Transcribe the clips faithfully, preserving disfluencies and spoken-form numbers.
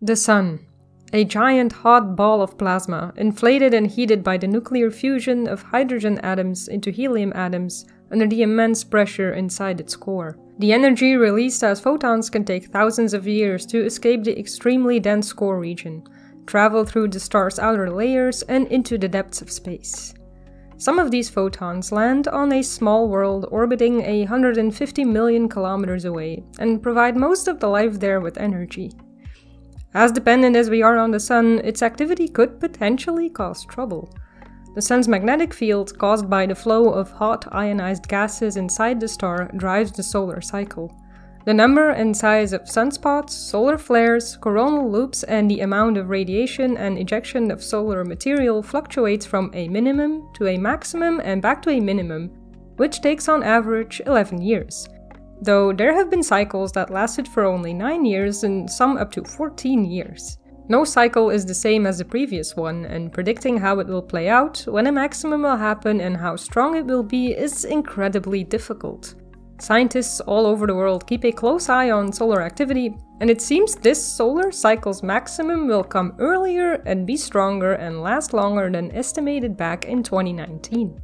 The Sun. A giant hot ball of plasma, inflated and heated by the nuclear fusion of hydrogen atoms into helium atoms under the immense pressure inside its core. The energy released as photons can take thousands of years to escape the extremely dense core region, travel through the star's outer layers and into the depths of space. Some of these photons land on a small world orbiting one hundred fifty million kilometers away and provide most of the life there with energy. As dependent as we are on the Sun, its activity could potentially cause trouble. The Sun's magnetic field, caused by the flow of hot ionized gases inside the star, drives the solar cycle. The number and size of sunspots, solar flares, coronal loops, and the amount of radiation and ejection of solar material fluctuates from a minimum to a maximum and back to a minimum, which takes on average eleven years. Though there have been cycles that lasted for only nine years and some up to fourteen years. No cycle is the same as the previous one, and predicting how it will play out, when a maximum will happen and how strong it will be is incredibly difficult. Scientists all over the world keep a close eye on solar activity, and it seems this solar cycle's maximum will come earlier and be stronger and last longer than estimated back in twenty nineteen.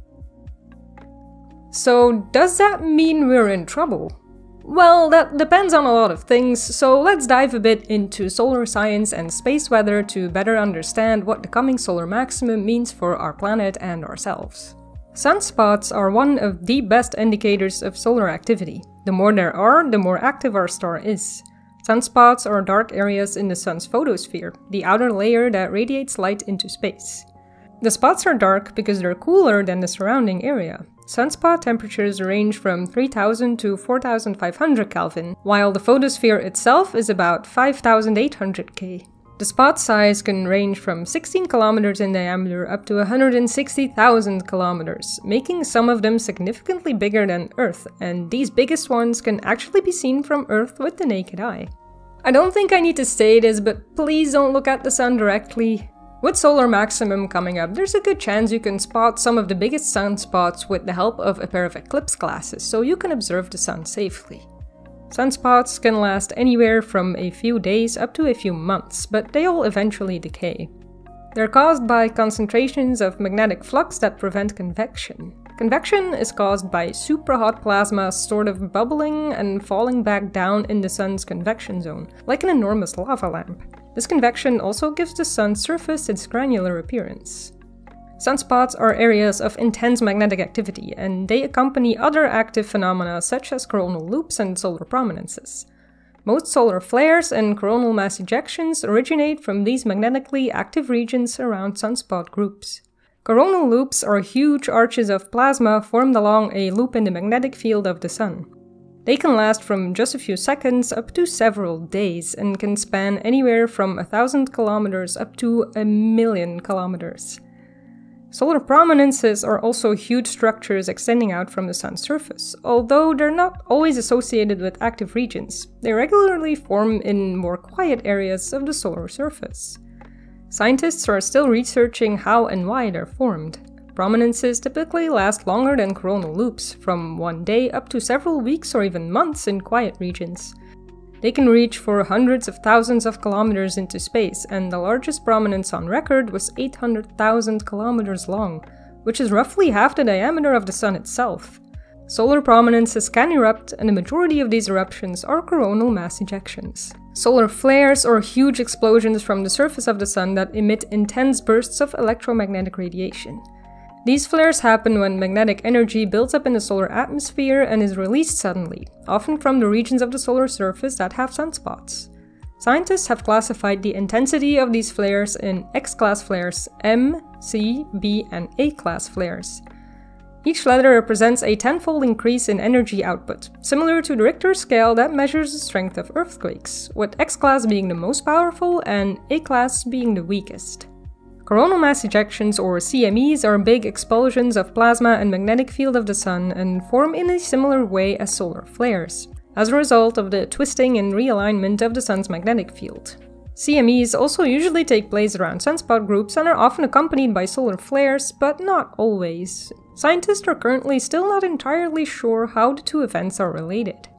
So does that mean we're in trouble? Well, that depends on a lot of things, so let's dive a bit into solar science and space weather to better understand what the coming solar maximum means for our planet and ourselves. Sunspots are one of the best indicators of solar activity. The more there are, the more active our star is. Sunspots are dark areas in the Sun's photosphere, the outer layer that radiates light into space. The spots are dark because they're cooler than the surrounding area. Sunspot temperatures range from three thousand to four thousand five hundred Kelvin, while the photosphere itself is about five thousand eight hundred K. The spot size can range from sixteen kilometers in diameter up to one hundred sixty thousand kilometers, making some of them significantly bigger than Earth, and these biggest ones can actually be seen from Earth with the naked eye. I don't think I need to say this, but please don't look at the Sun directly. With solar maximum coming up, there's a good chance you can spot some of the biggest sunspots with the help of a pair of eclipse glasses, so you can observe the Sun safely. Sunspots can last anywhere from a few days up to a few months, but they all eventually decay. They're caused by concentrations of magnetic flux that prevent convection. Convection is caused by superhot plasma sort of bubbling and falling back down in the Sun's convection zone, like an enormous lava lamp. This convection also gives the Sun's surface its granular appearance. Sunspots are areas of intense magnetic activity, and they accompany other active phenomena such as coronal loops and solar prominences. Most solar flares and coronal mass ejections originate from these magnetically active regions around sunspot groups. Coronal loops are huge arches of plasma formed along a loop in the magnetic field of the Sun. They can last from just a few seconds up to several days and can span anywhere from a thousand kilometers up to a million kilometers. Solar prominences are also huge structures extending out from the Sun's surface, although they're not always associated with active regions. They regularly form in more quiet areas of the solar surface. Scientists are still researching how and why they're formed. Prominences typically last longer than coronal loops, from one day up to several weeks or even months in quiet regions. They can reach for hundreds of thousands of kilometers into space, and the largest prominence on record was eight hundred thousand kilometers long, which is roughly half the diameter of the Sun itself. Solar prominences can erupt, and the majority of these eruptions are coronal mass ejections. Solar flares are huge explosions from the surface of the Sun that emit intense bursts of electromagnetic radiation. These flares happen when magnetic energy builds up in the solar atmosphere and is released suddenly, often from the regions of the solar surface that have sunspots. Scientists have classified the intensity of these flares in X-class flares, M, C, B, and A-class flares. Each letter represents a tenfold increase in energy output, similar to the Richter scale that measures the strength of earthquakes, with X-class being the most powerful and A-class being the weakest. Coronal mass ejections, or C M Es, are big expulsions of plasma and magnetic field of the Sun and form in a similar way as solar flares, as a result of the twisting and realignment of the Sun's magnetic field. C M Es also usually take place around sunspot groups and are often accompanied by solar flares, but not always. Scientists are currently still not entirely sure how the two events are related.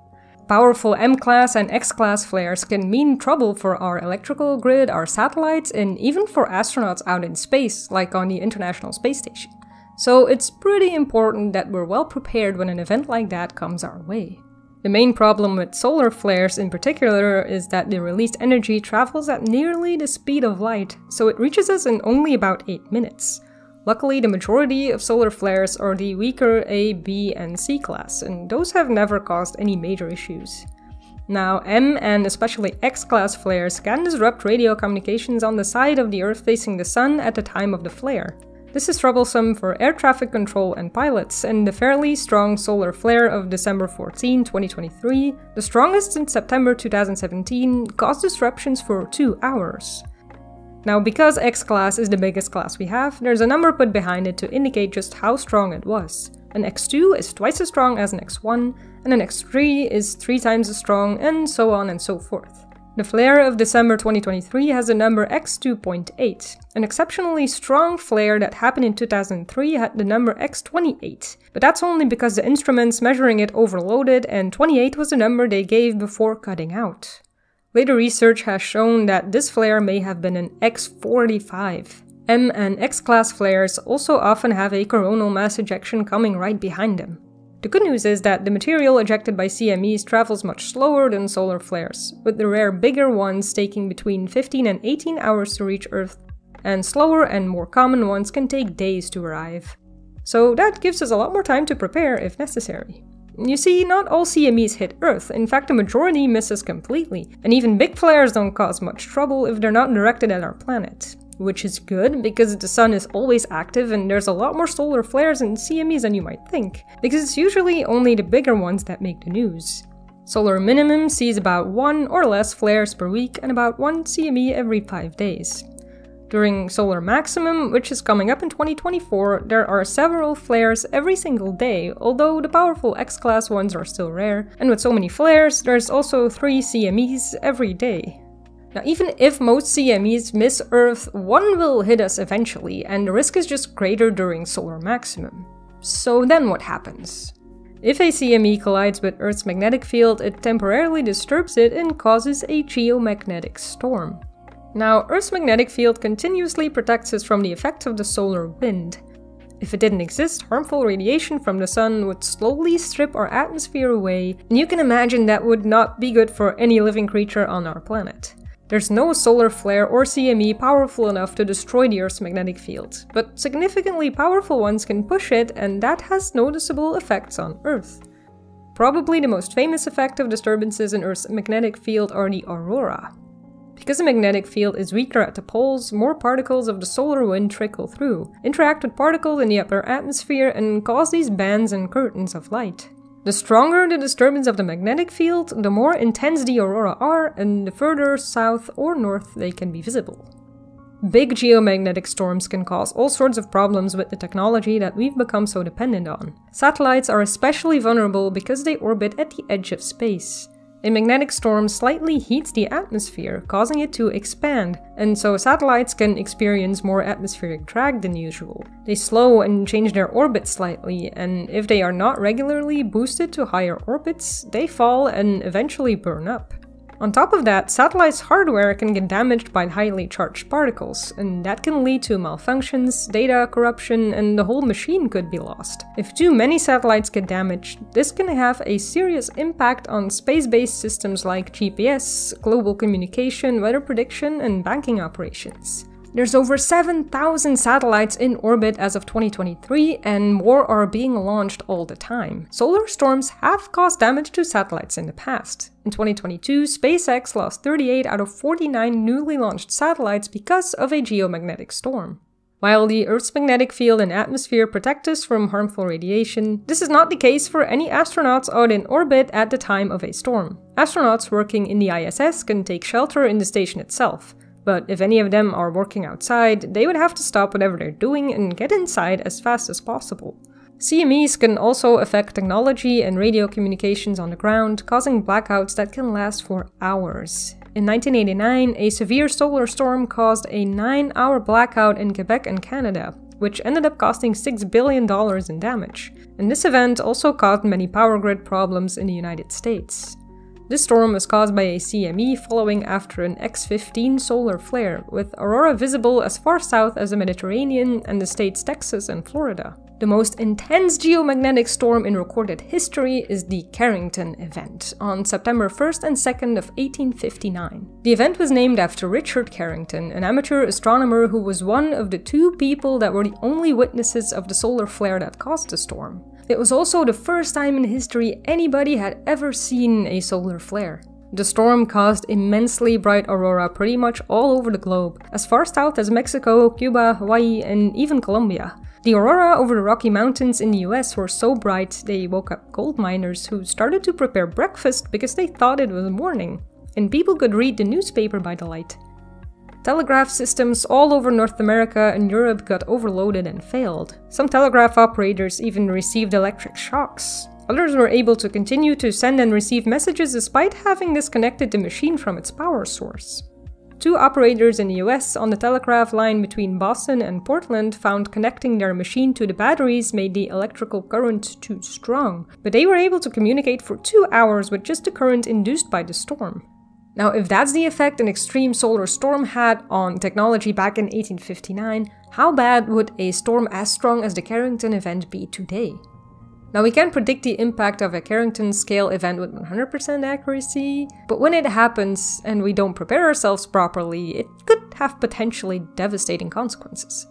Powerful M-class and X-class flares can mean trouble for our electrical grid, our satellites, and even for astronauts out in space, like on the International Space Station. So it's pretty important that we're well prepared when an event like that comes our way. The main problem with solar flares in particular is that the released energy travels at nearly the speed of light, so it reaches us in only about eight minutes. Luckily, the majority of solar flares are the weaker A, B, and C class, and those have never caused any major issues. Now, M and especially X-class flares can disrupt radio communications on the side of the Earth facing the Sun at the time of the flare. This is troublesome for air traffic control and pilots, and the fairly strong solar flare of December fourteenth, twenty twenty-three, the strongest since September two thousand seventeen, caused disruptions for two hours. Now, because X-class is the biggest class we have, there's a number put behind it to indicate just how strong it was. An X two is twice as strong as an X one, and an X three is three times as strong, and so on and so forth. The flare of December twenty twenty-three has the number X two point eight. An exceptionally strong flare that happened in two thousand three had the number X twenty-eight, but that's only because the instruments measuring it overloaded, and twenty-eight was the number they gave before cutting out. Later research has shown that this flare may have been an X forty-five. M and X-class flares also often have a coronal mass ejection coming right behind them. The good news is that the material ejected by C M Es travels much slower than solar flares, with the rare bigger ones taking between fifteen and eighteen hours to reach Earth, and slower and more common ones can take days to arrive. So that gives us a lot more time to prepare if necessary. You see, not all C M Es hit Earth. In fact, the majority misses completely, and even big flares don't cause much trouble if they're not directed at our planet. Which is good, because the Sun is always active and there's a lot more solar flares and C M Es than you might think, because it's usually only the bigger ones that make the news. Solar minimum sees about one or less flares per week and about one C M E every five days. During solar maximum, which is coming up in twenty twenty-four, there are several flares every single day, although the powerful X-class ones are still rare, and with so many flares, there's also three C M Es every day. Now, even if most C M Es miss Earth, one will hit us eventually, and the risk is just greater during solar maximum. So then what happens? If a C M E collides with Earth's magnetic field, it temporarily disturbs it and causes a geomagnetic storm. Now, Earth's magnetic field continuously protects us from the effects of the solar wind. If it didn't exist, harmful radiation from the Sun would slowly strip our atmosphere away, and you can imagine that would not be good for any living creature on our planet. There's no solar flare or C M E powerful enough to destroy the Earth's magnetic field, but significantly powerful ones can push it, and that has noticeable effects on Earth. Probably the most famous effect of disturbances in Earth's magnetic field are the aurora. Because the magnetic field is weaker at the poles, more particles of the solar wind trickle through, interact with particles in the upper atmosphere, and cause these bands and curtains of light. The stronger the disturbance of the magnetic field, the more intense the aurora are, and the further south or north they can be visible. Big geomagnetic storms can cause all sorts of problems with the technology that we've become so dependent on. Satellites are especially vulnerable because they orbit at the edge of space. A magnetic storm slightly heats the atmosphere, causing it to expand, and so satellites can experience more atmospheric drag than usual. They slow and change their orbit slightly, and if they are not regularly boosted to higher orbits, they fall and eventually burn up. On top of that, satellites' hardware can get damaged by highly charged particles, and that can lead to malfunctions, data corruption, and the whole machine could be lost. If too many satellites get damaged, this can have a serious impact on space-based systems like G P S, global communication, weather prediction, and banking operations. There's over seven thousand satellites in orbit as of twenty twenty-three, and more are being launched all the time. Solar storms have caused damage to satellites in the past. In twenty twenty-two, SpaceX lost thirty-eight out of forty-nine newly launched satellites because of a geomagnetic storm. While the Earth's magnetic field and atmosphere protect us from harmful radiation, this is not the case for any astronauts out in orbit at the time of a storm. Astronauts working in the I S S can take shelter in the station itself. But if any of them are working outside, they would have to stop whatever they're doing and get inside as fast as possible. C M Es can also affect technology and radio communications on the ground, causing blackouts that can last for hours. In nineteen eighty-nine, a severe solar storm caused a nine hour blackout in Quebec and Canada, which ended up costing six billion dollars in damage. And this event also caused many power grid problems in the United States. This storm was caused by a C M E following after an X fifteen solar flare, with aurora visible as far south as the Mediterranean and the states Texas and Florida. The most intense geomagnetic storm in recorded history is the Carrington event, on September first and second of eighteen fifty-nine. The event was named after Richard Carrington, an amateur astronomer who was one of the two people that were the only witnesses of the solar flare that caused the storm. It was also the first time in history anybody had ever seen a solar flare. The storm caused immensely bright aurora pretty much all over the globe, as far south as Mexico, Cuba, Hawaii, and even Colombia. The aurora over the Rocky Mountains in the U S were so bright they woke up gold miners who started to prepare breakfast because they thought it was morning, and people could read the newspaper by the light. Telegraph systems all over North America and Europe got overloaded and failed. Some telegraph operators even received electric shocks. Others were able to continue to send and receive messages despite having disconnected the machine from its power source. Two operators in the U S on the telegraph line between Boston and Portland found connecting their machine to the batteries made the electrical current too strong, but they were able to communicate for two hours with just the current induced by the storm. Now, if that's the effect an extreme solar storm had on technology back in eighteen fifty-nine, how bad would a storm as strong as the Carrington event be today? Now, we can't predict the impact of a Carrington-scale event with one hundred percent accuracy, but when it happens and we don't prepare ourselves properly, it could have potentially devastating consequences.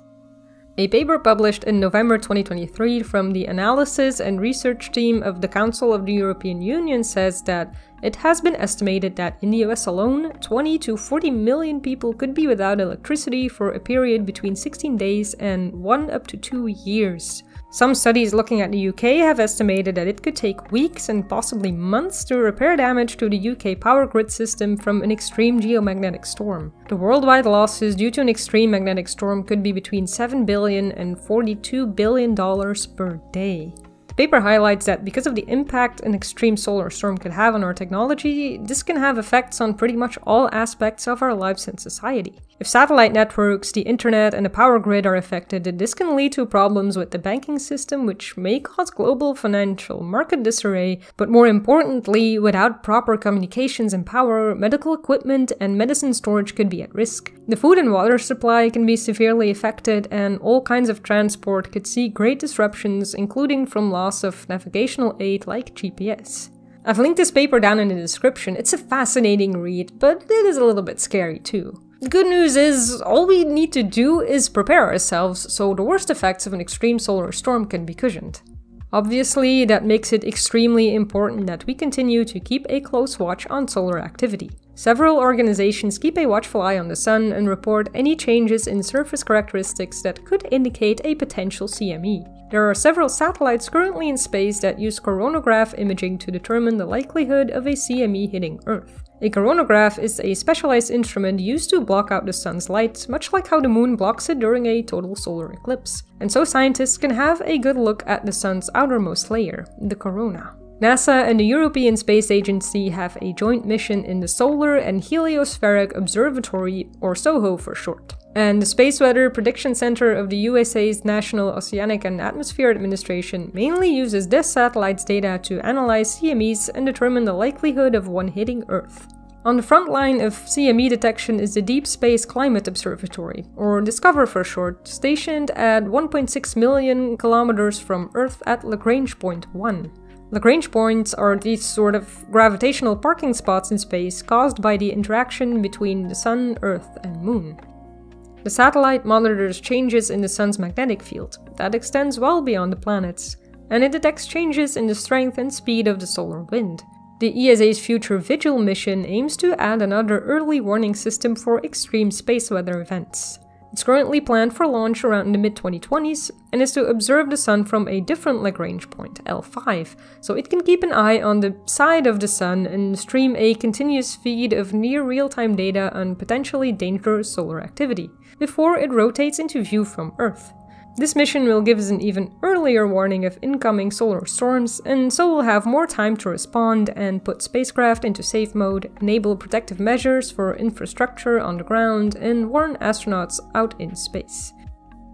A paper published in November twenty twenty-three from the analysis and research team of the Council of the European Union says that it has been estimated that in the U S alone, twenty to forty million people could be without electricity for a period between sixteen days and one up to two years. Some studies looking at the U K have estimated that it could take weeks and possibly months to repair damage to the U K power grid system from an extreme geomagnetic storm. The worldwide losses due to an extreme magnetic storm could be between seven billion dollars and forty-two billion dollars per day. The paper highlights that because of the impact an extreme solar storm could have on our technology, this can have effects on pretty much all aspects of our lives and society. If satellite networks, the internet, and the power grid are affected, this can lead to problems with the banking system, which may cause global financial market disarray, but more importantly, without proper communications and power, medical equipment and medicine storage could be at risk. The food and water supply can be severely affected, and all kinds of transport could see great disruptions, including from loss of navigational aid like G P S. I've linked this paper down in the description. It's a fascinating read, but it is a little bit scary too. The good news is, all we need to do is prepare ourselves so the worst effects of an extreme solar storm can be cushioned. Obviously, that makes it extremely important that we continue to keep a close watch on solar activity. Several organizations keep a watchful eye on the sun and report any changes in surface characteristics that could indicate a potential C M E. There are several satellites currently in space that use coronagraph imaging to determine the likelihood of a C M E hitting Earth. A coronagraph is a specialized instrument used to block out the sun's light, much like how the moon blocks it during a total solar eclipse. And so scientists can have a good look at the sun's outermost layer, the corona. NASA and the European Space Agency have a joint mission in the Solar and Heliospheric Observatory, or SOHO for short. And the Space Weather Prediction Center of the U S A's National Oceanic and Atmosphere Administration mainly uses this satellite's data to analyze C M Es and determine the likelihood of one hitting Earth. On the front line of C M E detection is the Deep Space Climate Observatory, or DSCOVR for short, stationed at one point six million kilometers from Earth at Lagrange Point one. Lagrange points are these sort of gravitational parking spots in space caused by the interaction between the Sun, Earth, and Moon. The satellite monitors changes in the Sun's magnetic field that extends well beyond the planets, and it detects changes in the strength and speed of the solar wind. The E S A's Future Vigil mission aims to add another early warning system for extreme space weather events. It's currently planned for launch around the mid twenty twenties and is to observe the Sun from a different Lagrange point, L five, so it can keep an eye on the side of the Sun and stream a continuous feed of near real-time data on potentially dangerous solar activity, before it rotates into view from Earth. This mission will give us an even earlier warning of incoming solar storms, and so we'll have more time to respond and put spacecraft into safe mode, enable protective measures for infrastructure on the ground, and warn astronauts out in space.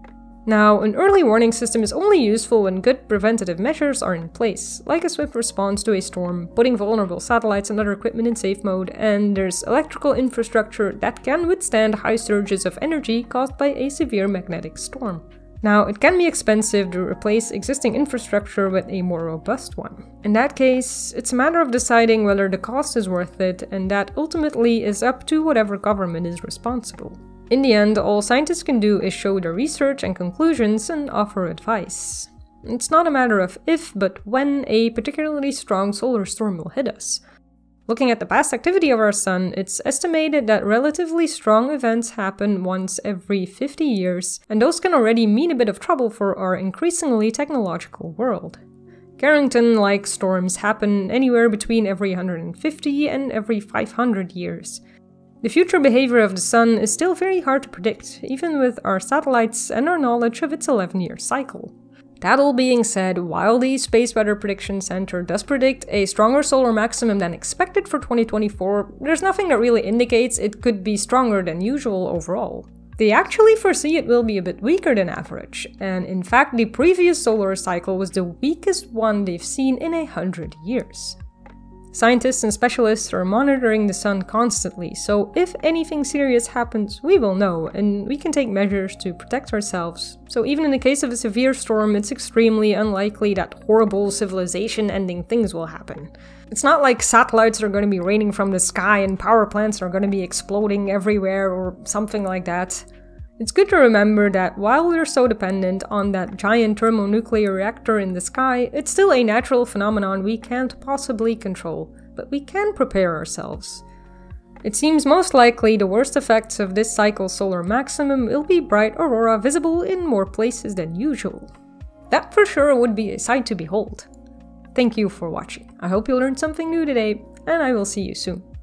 Now, an early warning system is only useful when good preventative measures are in place, like a swift response to a storm, putting vulnerable satellites and other equipment in safe mode, and there's electrical infrastructure that can withstand high surges of energy caused by a severe magnetic storm. Now, it can be expensive to replace existing infrastructure with a more robust one. In that case, it's a matter of deciding whether the cost is worth it, and that ultimately is up to whatever government is responsible. In the end, all scientists can do is show their research and conclusions and offer advice. It's not a matter of if, but when a particularly strong solar storm will hit us. Looking at the past activity of our sun, it's estimated that relatively strong events happen once every fifty years, and those can already mean a bit of trouble for our increasingly technological world. Carrington-like storms happen anywhere between every one hundred fifty and every five hundred years. The future behavior of the sun is still very hard to predict, even with our satellites and our knowledge of its eleven-year cycle. That all being said, while the Space Weather Prediction Center does predict a stronger solar maximum than expected for twenty twenty-four, there's nothing that really indicates it could be stronger than usual overall. They actually foresee it will be a bit weaker than average, and in fact the previous solar cycle was the weakest one they've seen in a hundred years. Scientists and specialists are monitoring the sun constantly, so if anything serious happens, we will know, and we can take measures to protect ourselves. So even in the case of a severe storm, it's extremely unlikely that horrible civilization-ending things will happen. It's not like satellites are going to be raining from the sky and power plants are going to be exploding everywhere or something like that. It's good to remember that while we're so dependent on that giant thermonuclear reactor in the sky, it's still a natural phenomenon we can't possibly control, but we can prepare ourselves. It seems most likely the worst effects of this cycle's solar maximum will be bright aurora visible in more places than usual. That for sure would be a sight to behold. Thank you for watching. I hope you learned something new today, and I will see you soon.